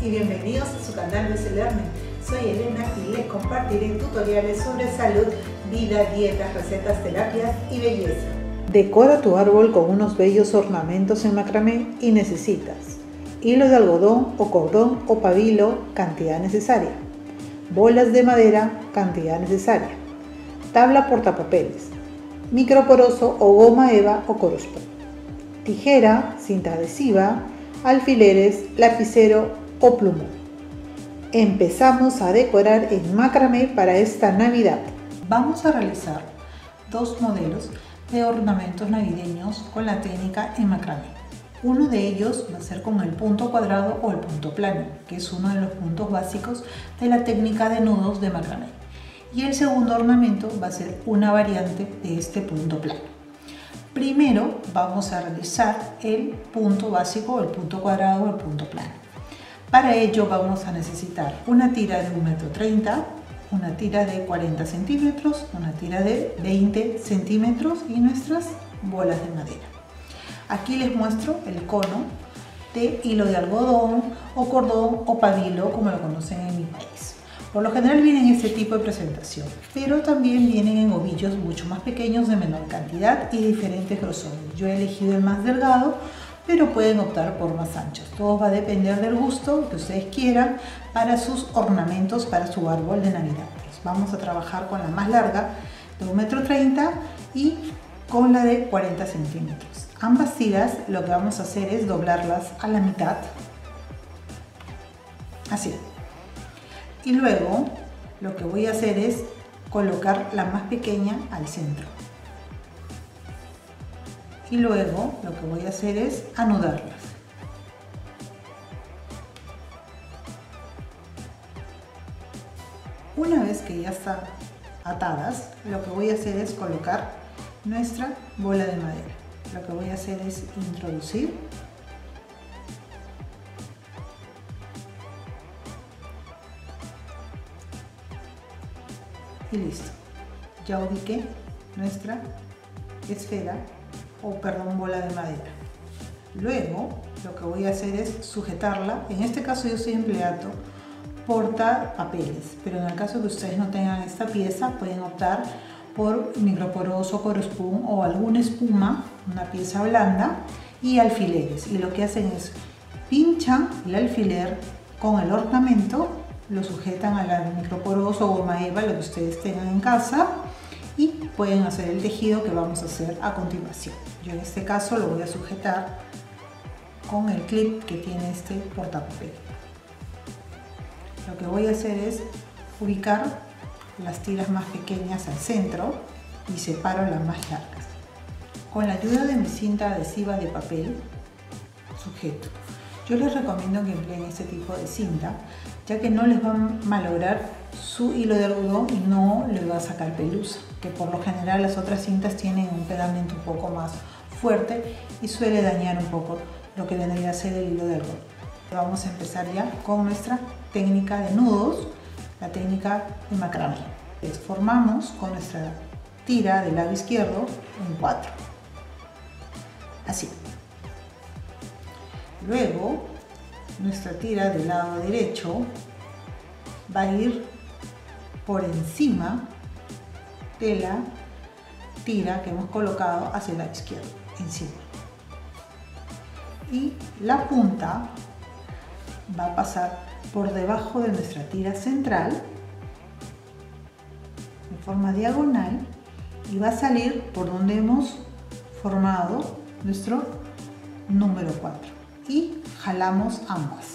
y bienvenidos a su canal BC Learning. Soy Elena y les compartiré tutoriales sobre salud, vida, dietas, recetas, terapias y belleza. Decora tu árbol con unos bellos ornamentos en macramé y necesitas hilo de algodón o cordón o pabilo, cantidad necesaria, bolas de madera, cantidad necesaria, tabla portapapeles, microporoso o goma eva o corospo, tijera, cinta adhesiva, alfileres, lapicero o plumón. Empezamos a decorar en macramé para esta Navidad. Vamos a realizar dos modelos de ornamentos navideños con la técnica en macramé. Uno de ellos va a ser con el punto cuadrado o el punto plano, que es uno de los puntos básicos de la técnica de nudos de macramé. Y el segundo ornamento va a ser una variante de este punto plano. Primero vamos a realizar el punto básico, el punto cuadrado o el punto plano. Para ello vamos a necesitar una tira de 1,30 m, una tira de 40 centímetros, una tira de 20 centímetros y nuestras bolas de madera. Aquí les muestro el cono de hilo de algodón o cordón o pabilo, como lo conocen en mi país. Por lo general vienen en este tipo de presentación, pero también vienen en ovillos mucho más pequeños, de menor cantidad y diferentes grosores. Yo he elegido el más delgado, pero pueden optar por más anchos. Todo va a depender del gusto que ustedes quieran para sus ornamentos, para su árbol de Navidad. Pues vamos a trabajar con la más larga de 1,30 m y con la de 40 centímetros. Ambas tiras lo que vamos a hacer es doblarlas a la mitad, así. Y luego lo que voy a hacer es colocar la más pequeña al centro. Y luego lo que voy a hacer es anudarlas. Una vez que ya están atadas, lo que voy a hacer es colocar nuestra bola de madera. Lo que voy a hacer es introducir y listo. Ya ubiqué nuestra esfera bola de madera. Luego lo que voy a hacer es sujetarla. En este caso yo estoy empleando portapapeles, pero en el caso que ustedes no tengan esta pieza pueden optar por microporoso, corospoon o alguna espuma, una pieza blanda y alfileres. Y lo que hacen es pinchan el alfiler con el ornamento, lo sujetan a la microporoso o goma eva, lo que ustedes tengan en casa, y pueden hacer el tejido que vamos a hacer a continuación. Yo en este caso lo voy a sujetar con el clip que tiene este portapapel. Lo que voy a hacer es ubicar las tiras más pequeñas al centro y separo las más largas. Con la ayuda de mi cinta adhesiva de papel sujeto. Yo les recomiendo que empleen este tipo de cinta, ya que no les va a malograr su hilo de algodón y no les va a sacar pelusa, que por lo general las otras cintas tienen un pegamento un poco más fuerte y suele dañar un poco lo que vendría a ser el hilo de algodón. Vamos a empezar ya con nuestra técnica de nudos, la técnica de macramé. Formamos con nuestra tira del lado izquierdo en 4, así. Luego nuestra tira del lado derecho va a ir por encima de la tira que hemos colocado hacia el lado izquierdo, encima. Y la punta va a pasar por debajo de nuestra tira central en forma diagonal y va a salir por donde hemos formado nuestro número 4 y jalamos ambas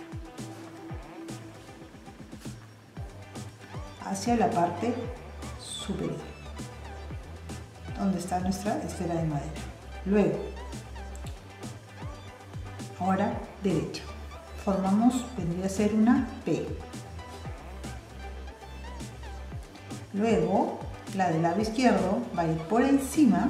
hacia la parte superior donde está nuestra esfera de madera. Luego, ahora derecha, formamos, vendría a ser una P. Luego la del lado izquierdo va a ir por encima,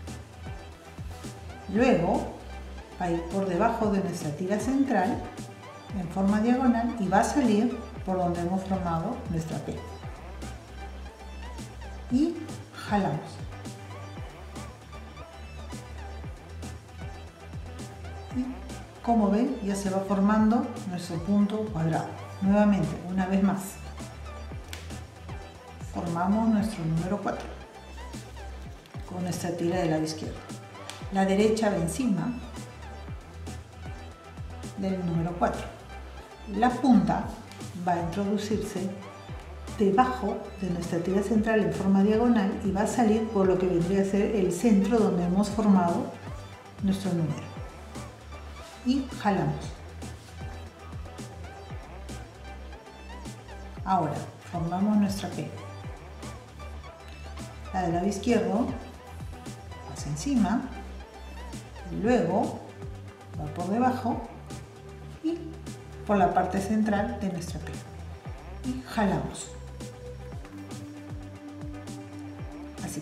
luego va a ir por debajo de nuestra tira central en forma diagonal y va a salir por donde hemos formado nuestra P. Y jalamos. Y Como ven, ya se va formando nuestro punto cuadrado. Nuevamente, una vez más, formamos nuestro número 4 con nuestra tira del lado izquierdo. La derecha va encima del número 4. La punta va a introducirse debajo de nuestra tira central en forma diagonal y va a salir por lo que vendría a ser el centro donde hemos formado nuestro número. Y jalamos. Ahora formamos nuestra P. La del lado izquierdo pasa encima, y luego va por debajo y por la parte central de nuestra P. Y jalamos. Así.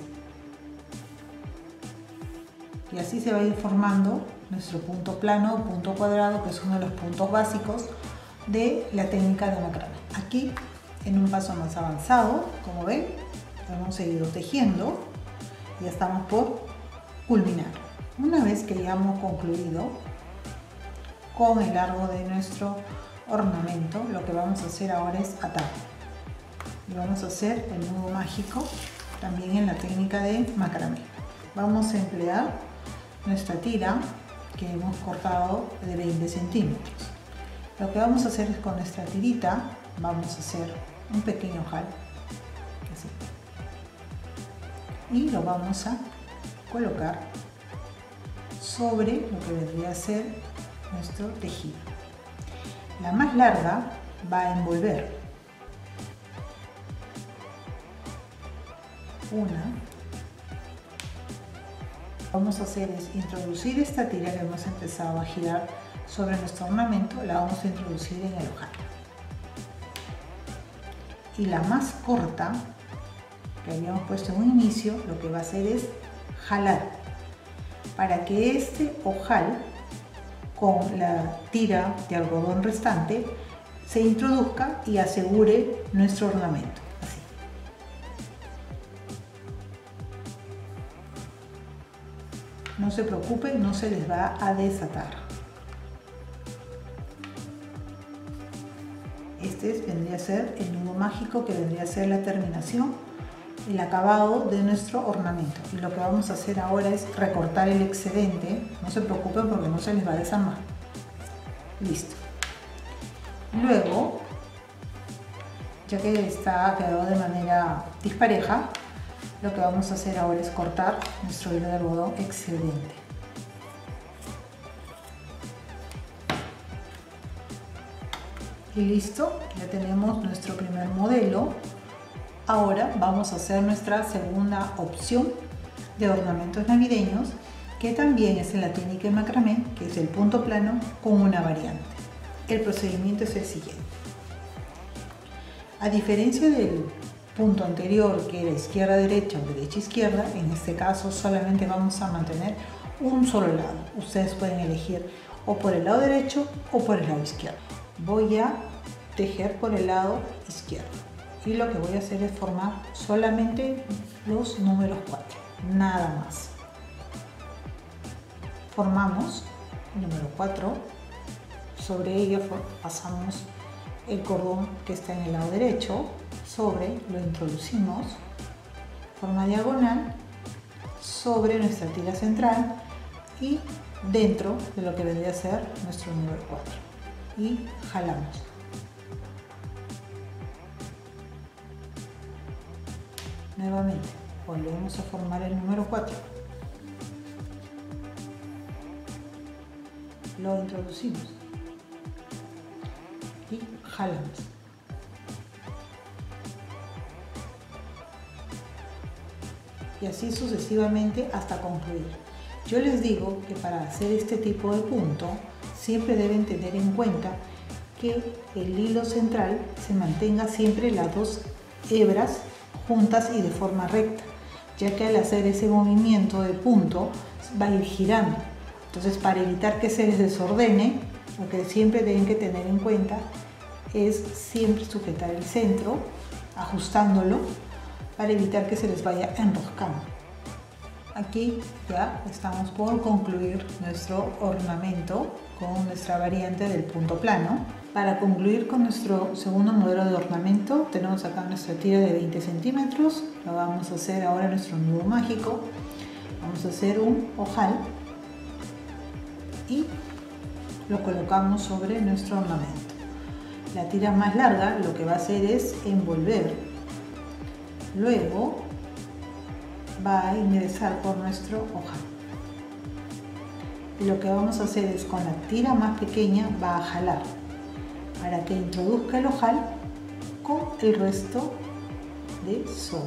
Y así se va a ir formando nuestro punto plano o punto cuadrado, que es uno de los puntos básicos de la técnica de macramé. Aquí, en un paso más avanzado, como ven, hemos seguido tejiendo y ya estamos por culminar. Una vez que ya hemos concluido con el largo de nuestro ornamento, lo que vamos a hacer ahora es atar. Y vamos a hacer el nudo mágico también en la técnica de macramé. Vamos a emplear nuestra tira que hemos cortado de 20 centímetros. Lo que vamos a hacer es con nuestra tirita, vamos a hacer un pequeño ojal, así, y lo vamos a colocar sobre lo que vendría a ser nuestro tejido. La más larga va a envolver una. Vamos a hacer es introducir esta tira que hemos empezado a girar sobre nuestro ornamento, la vamos a introducir en el ojal. Y la más corta que habíamos puesto en un inicio, lo que va a hacer es jalar para que este ojal con la tira de algodón restante se introduzca y asegure nuestro ornamento. Así. No se preocupen, no se les va a desatar. Este vendría a ser el nudo mágico, que vendría a ser la terminación, el acabado de nuestro ornamento. Y lo que vamos a hacer ahora es recortar el excedente. No se preocupen porque no se les va a desarmar. Listo. Luego, ya que está quedado de manera dispareja, lo que vamos a hacer ahora es cortar nuestro hilo de algodón excedente. Y listo, ya tenemos nuestro primer modelo. Ahora vamos a hacer nuestra segunda opción de ornamentos navideños, que también es en la técnica de macramé, que es el punto plano con una variante. El procedimiento es el siguiente. A diferencia del punto anterior, que era izquierda-derecha o derecha-izquierda, en este caso solamente vamos a mantener un solo lado. Ustedes pueden elegir o por el lado derecho o por el lado izquierdo. Voy a tejer por el lado izquierdo y lo que voy a hacer es formar solamente los números 4, nada más. Formamos el número 4, sobre ella pasamos el cordón que está en el lado derecho, lo introducimos, forma diagonal sobre nuestra tira central y dentro de lo que vendría a ser nuestro número 4 y jalamos. Nuevamente volvemos a formar el número 4, lo introducimos y jalamos. Y así sucesivamente hasta concluir. Yo les digo que para hacer este tipo de punto siempre deben tener en cuenta que el hilo central se mantenga siempre las dos hebras juntas y de forma recta, ya que al hacer ese movimiento de punto va a ir girando. Entonces, para evitar que se les desordene, lo que siempre deben que tener en cuenta es siempre sujetar el centro, ajustándolo para evitar que se les vaya enroscando. Aquí ya estamos por concluir nuestro ornamento con nuestra variante del punto plano. Para concluir con nuestro segundo modelo de ornamento tenemos acá nuestra tira de 20 centímetros. Lo vamos a hacer ahora nuestro nudo mágico. Vamos a hacer un ojal y lo colocamos sobre nuestro ornamento. La tira más larga lo que va a hacer es envolver. Luego va a ingresar por nuestro ojal. Y lo que vamos a hacer es con la tira más pequeña va a jalar para que introduzca el ojal con el resto de soga.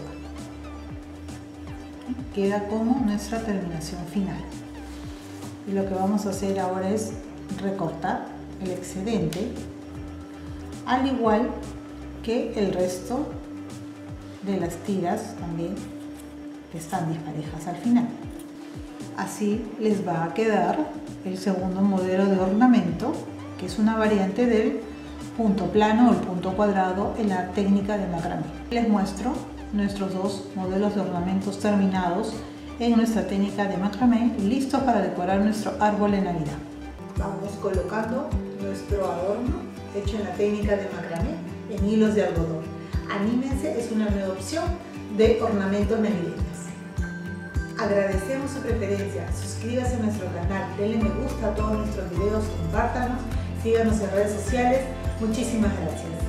Y queda como nuestra terminación final. Y lo que vamos a hacer ahora es recortar el excedente, al igual que el resto de las tiras también están disparejas al final. Así les va a quedar el segundo modelo de ornamento, que es una variante del punto plano o el punto cuadrado en la técnica de macramé. Les muestro nuestros dos modelos de ornamentos terminados en nuestra técnica de macramé, listos para decorar nuestro árbol de Navidad. Vamos colocando nuestro adorno hecho en la técnica de macramé en hilos de algodón. Anímense, es una nueva opción de ornamentos navideños. Agradecemos su preferencia, suscríbase a nuestro canal, denle me gusta a todos nuestros videos, compártanos, síganos en redes sociales. Muchísimas gracias.